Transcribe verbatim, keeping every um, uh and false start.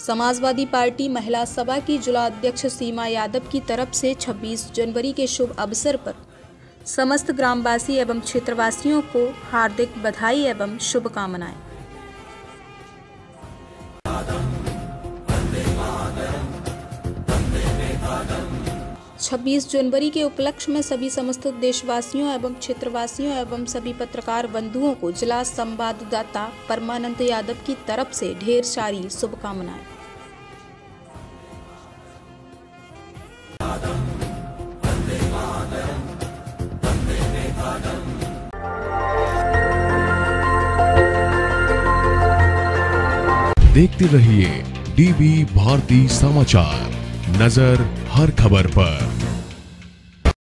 Samajwadi party महिला सभा की जिला अध्यक्ष सीमा यादव की तरफ से छब्बीस जनवरी के शुभ अवसर पर समस्त ग्रामवासी एवं क्षेत्रवासियों को हार्दिक बधाई एवं शुभकामनाएं। छब्बीस जनवरी के उपलक्ष्य में सभी समस्त देशवासियों एवं क्षेत्रवासियों एवं सभी पत्रकार बंधुओं को जिला संवाददाता परमानंद यादव की तरफ से ढेर सारी शुभकामनाएं। देखते रहिए डीबी भारती समाचार, नजर हर खबर पर।